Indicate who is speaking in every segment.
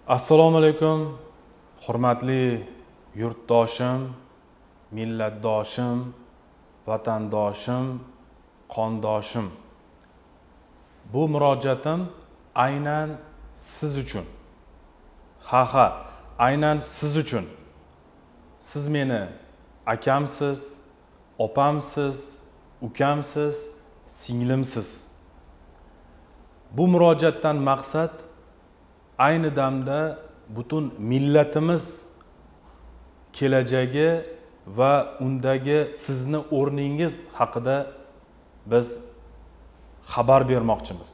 Speaker 1: Assalomu alaykum, hurmatli yurtdoshim, millatdoshim, vatandoshim, qondoshim. Bu murojaatim aynan siz uchun. Ha, aynan siz uchun. Siz meni akamsiz, opamsiz, ukamsiz, singlimsiz. Bu murojaatdan maqsad ayni damda butun millatimiz kelajagi va undagi sizni o'rningiz haqida biz xabar bermoqchimiz.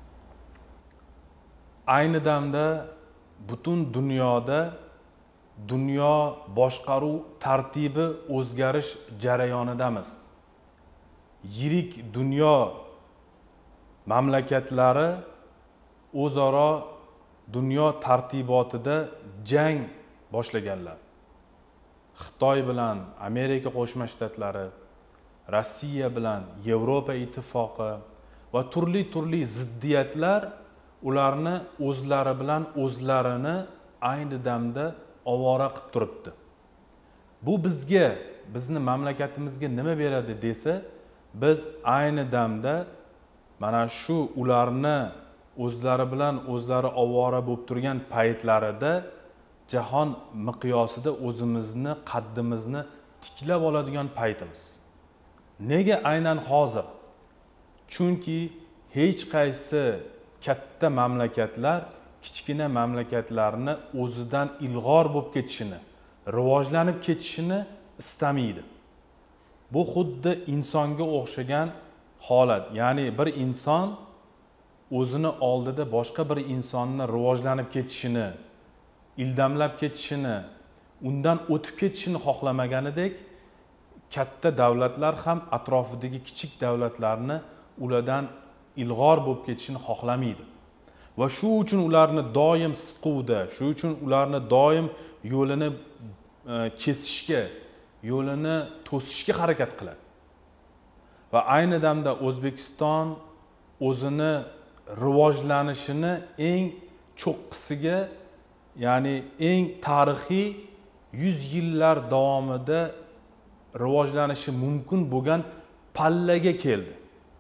Speaker 1: Ayni damda butun dunyoda dunyo boshqaruv tartibi o'zgarish jarayonidamiz. Yirik dunyo mamlakatlari o'zaro dunyo tartibotida jang boshlaganlar. Xitoy bilan Amerika Qo'shma Shtatlari, Rossiya bilan Yevropa ittifoqi va turli ziddiyatlar ularni o'zlari bilan o'zlarini ayni damda ovora qilib turibdi. Bu bizni mamlakatimizga nima beradi desa, biz ayni damda mana shu ularni o'zlari bilan o'zlari ovora bo'lib turgan paytlarida jahon miqyosida o'zimizni qaddimizni tiklab oladigan paytimiz. Nega aynan hozir? Chunki hech qaysi katta mamlakatlar kichkina mamlakatlarni o'zidan ilg'or bo'lib ketishini, rivojlanib ketishini istamaydi. Bu xuddi insonga o'xshagan holat. Ya'ni bir inson o'zini oldida boshqa bir insonni rivojlanib ketishini, ildamlab ketishini, undan o'tib ketishini xohlamaganidek, katta davlatlar ham atrofidagi kichik davlatlarni ulardan ilg'or bo'lib ketishini xohlamaydi. Va shu uchun ularni doim siquvda, shu uchun ularni doim yo'lini kesishga, yo'lini to'sishga harakat qiladi. Va ayni damda O'zbekiston o'zini rivojlanishini eng cho'qqisiga, ya'ni eng tarixiy 100 yillar davomida rivojlanishi mumkin bo'lgan pallaga keldi.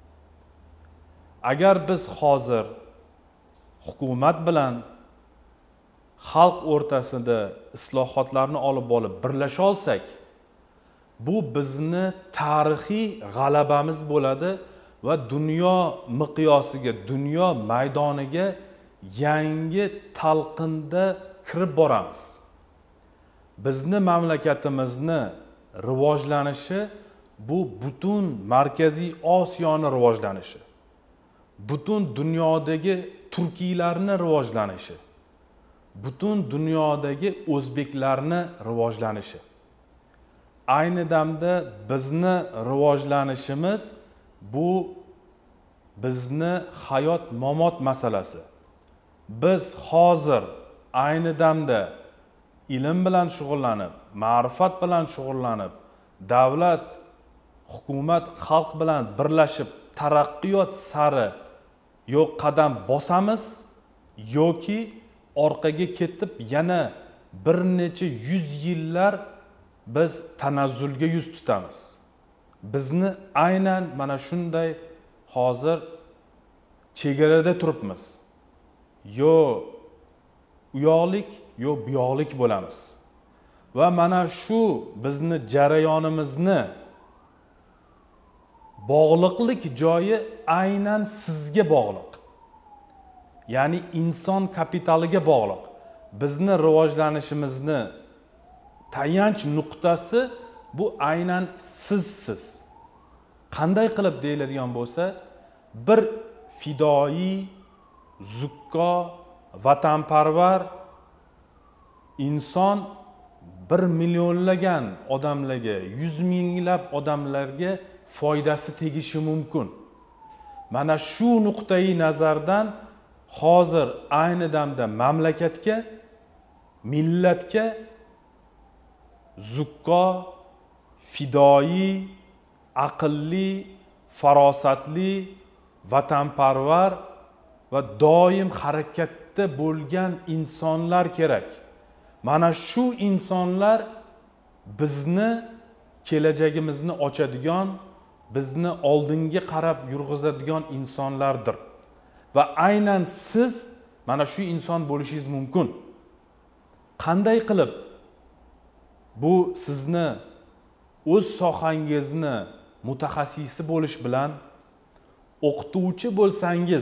Speaker 1: Agar biz hozir hukumat bilan xalq o'rtasida islohotlarni olib birlasha olsak, bu bizni tarixiy g'alabamiz bo'ladi va dunyo miqyosiga, dunyo maydoniga yangi talqinda kirib boramiz. Bizni mamlakatimizni rivojlanishi bu butun Markaziy Osiyoni rivojlanishi, butun dunyodagi turkiylarni rivojlanishi, butun dunyodagi o'zbeklarni rivojlanishi. Ayni damda bizni rivojlanishimiz bu bizni hayot-mamot masalasi. Biz hozir ayni damda ilm bilan shug'ullanib, ma'rifat bilan shug'ullanib, davlat, hukumat, xalq bilan birlashib taraqqiyot sari yo qadam bosamiz yoki orqaga ketib yana bir necha 100 yillar biz tanazzulga yuz tutamiz. Bizni aynan mana shunday hozir chegarada turibmiz. Yo uyoqlik, yo buyoqlik bo'lamiz. Va mana shu bizni jarayonimizni bog'liqlik joyi aynan sizga bog'liq. Ya'ni inson kapitaliga bog'liq. Bizni rivojlanishimizni tayanch nuqtasi bu aynan sizsiz. Qanday qilib deyiladigan bo'lsa, bir fidoyi, zukko, vatanparvar inson 1 millionlagan odamlarga, 100 minglab odamlarga foydasi tegishi mumkin. Mana shu nuqtai nazardan hozir ayni damda mamlakatga, millatga zukko, fidoyi, aqlli, farosatli, vatanparvar va doim niyatda bo'lgan insonlar kerak. Mana shu insonlar bizni kelajagimizni ochadigan, bizni oldinga qarab yurg'izadigan insonlardir. Va aynan siz mana shu inson bo'lishingiz mumkin. Qanday qilib? Bu sizni o'z sohangizni mutaxassisi bo'lish bilan, o'qituvchi bo'lsangiz,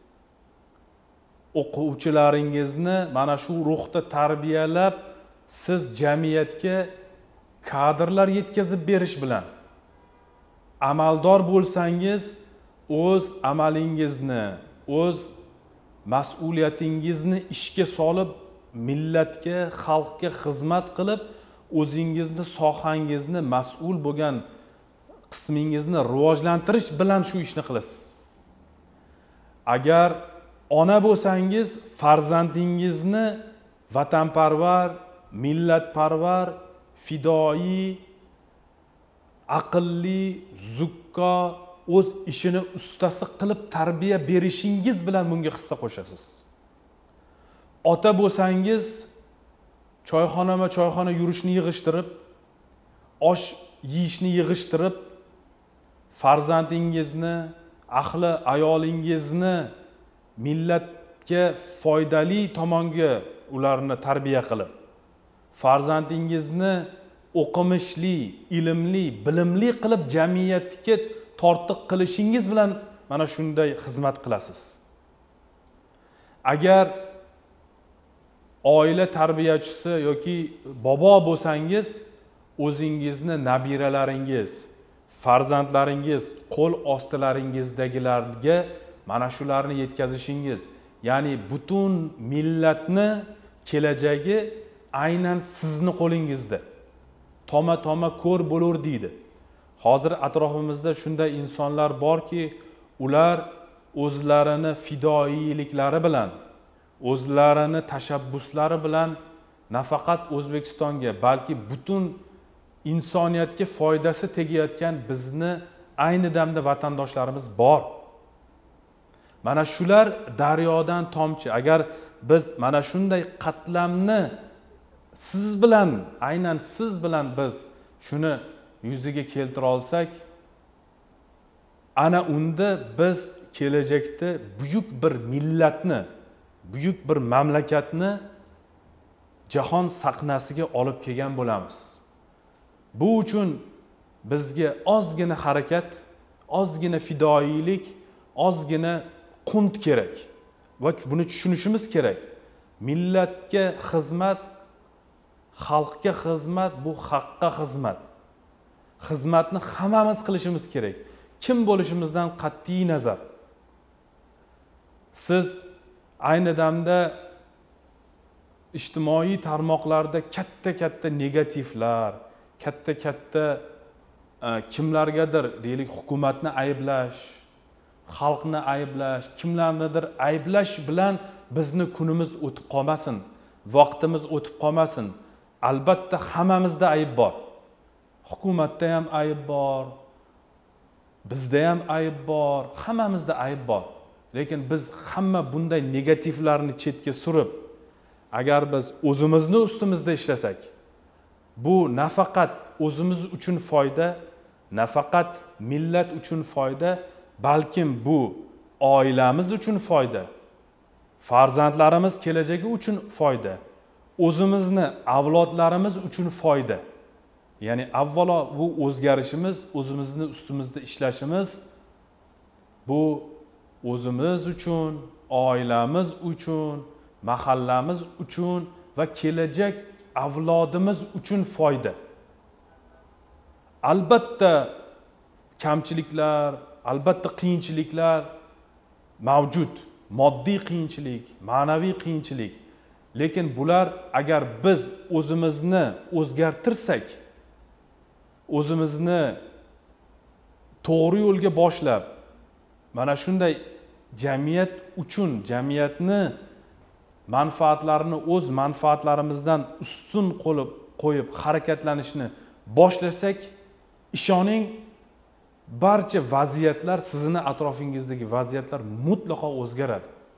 Speaker 1: o'quvchilaringizni mana shu ruhda tarbiyalab, siz jamiyatga kadrlar yetkazib berish bilan, amaldor bo'lsangiz, o'z amalingizni, o'z mas'uliyatingizni ishga solib, millatga, xalqqa xizmat qilib, o'zingizni, sohangizni, mas'ul bo'lgan qismingizni rivojlantirish bilan shu ishni qilasiz. Agar ona bo'lsangiz, farzandingizni vatanparvar, millatparvar, fidoi, aqlli, zukko, o'z ishini ustasi qilib tarbiya berishingiz bilan bunga hissa qo'shasiz. Ota bo'lsangiz, choyxona yurishni yig'ishtirib, osh yeyishni yig'ishtirib, farzandingizni, ahli ayolingizni millatga foydali tomonga ularni tarbiya qilib, farzandingizni o'qimishli, ilmli, bilimli qilib jamiyatga tortiq qilishingiz bilan mana shunday xizmat qilasiz. Agar oila tarbiyachisi yoki bobo bo'lsangiz, o'zingizni nabiralaringiz, farzandlaringiz, qo'l ostilaringizdagilarga mana shularni yetkazishingiz, ya'ni butun millatni kelajagi aynan sizni qo'lingizda. Toma ko'r bo'lur deydi. Hozir atrofimizda shunday insonlar borki, ular o'zlarini fidoiyliklari bilan, o'zlarini tashabbuslari bilan nafaqat O'zbekistonga, balki butun insoniyatga foydasi tegayotgan bizni ayni damda vatandoshlarimiz bor. Mana shular daryodan tomchi. Agar biz mana shunday qatlamni siz bilan, aynan siz bilan biz shuni yuziga keltira olsak, ana unda biz kelajakda buyuk bir millatni, buyuk bir mamlakatni jahon sahnasiga olib kelgan bo'lamiz. Bu uchun bizga ozgina harakat, ozgina fidoilik, ozgina qunt kerak. Va buni tushunishimiz kerak. Millatga xizmat, xalqqa xizmat, bu haqqa xizmat. Xizmatni hammamiz qilishimiz kerak. Kim bo'lishimizdan qat'iy nazar. Siz ayni damda ijtimoiy tarmoqlarda katta negativlar, katta kimlargadir deylik hukumatni ayblash, xalqni ayblash, kimlarnidir ayblash bilan bizni kunimiz o'tib qolmasin, vaqtimiz o'tib qolmasin. Albatta hammamizda ayb bor. Hukumatda ham ayb bor, bizda ham ayb bor, hammamizda ayb bor. Lekin biz hamma bunday negativlarni chetga surib, agar biz o'zimizni ustimizda ishlasak, bu nafaqat o'zimiz uchun foyda, nafaqat millat uchun foyda, balkim bu oilamiz uchun foyda, farzandlarimiz kelajagi uchun foyda, o'zimizni avlodlarimiz uchun foyda. Ya'ni avvalo bu o'zgarishimiz, o'zimizni ustimizda ishlashimiz, bu o'zimiz uchun, oilamiz uchun, mahallamiz uchun va kelajak avlodimiz uchun foyda. Albatta kamchiliklar, albatta qiyinchiliklar mavjud. Moddiy qiyinchilik, ma'naviy qiyinchilik. Lekin bular agar biz o'zimizni o'zgartirsak, o'zimizni to'g'ri yo'lga boshlab, mana shunday jamiyat uchun, jamiyatni manfaatlarini o'z manfaatlarimizdan ustun qo'yib harakatlanishni boshlasak, ishoning, barcha vaziyatlar, sizni atrofingizdagi vaziyatlar mutlaqo o'zgaradi.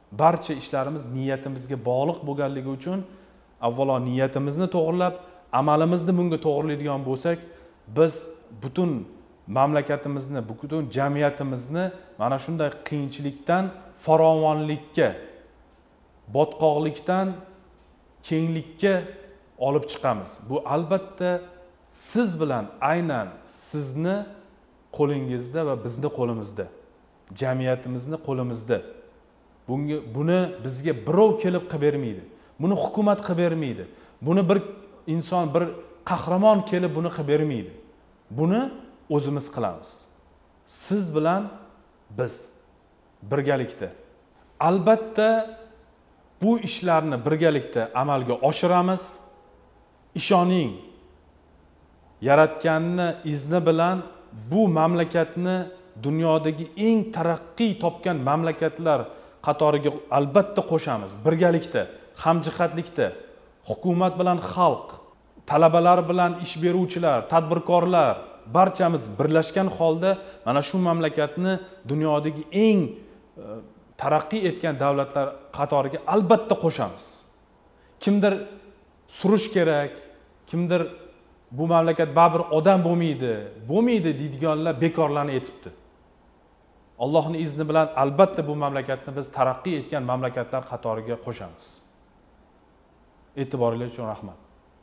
Speaker 1: barcha ishlarimiz niyatimizga bog'liq bo'lganligi uchun avvalo niyatimizni to'g'rilab, amalimizni bunga to'g'rilaydigan bo'lsak, biz butun mamlakatimizni, butun jamiyatimizni mana shunday qiyinchilikdan farovonlikka, botqoqlikdan kenglikka olib chiqamiz. Bu albatta siz bilan, aynan sizni qo'lingizda va bizni qo'limizda, jamiyatimizni qo'limizda. Buni bizga birov kelib qilib bermaydi. Buni hukumat qilib bermaydi. Buni bir inson, bir qahramon kelib buni qilib bermaydi. Buni o'zimiz qilamiz. Siz bilan biz birgalikda. Albatta bu ishlarni birgalikda amalga oshiramiz. Ishoning, Yaratganni izni bilan bu mamlakatni dunyodagi eng taraqqiy topgan mamlakatlar qatoriga albatta qo'shamiz. Birgalikda, hamjihatlikda, hukumat bilan xalq, talabalar bilan ish beruvchilar, tadbirkorlar barchamiz birlashgan holda mana shu mamlakatni dunyodagi eng taraqqiy etgan davlatlar qatoriga albatta qo'shamiz. Kimdir surish kerak, kimdir bu mamlakat baribir odam bo'lmaydi deydiganlar bekorlarni aytibdi. Allohning izni bilan albatta bu mamlakatni biz taraqqiy etgan mamlakatlar qatoriga qo'shamiz. E'tiboringiz uchun rahmat.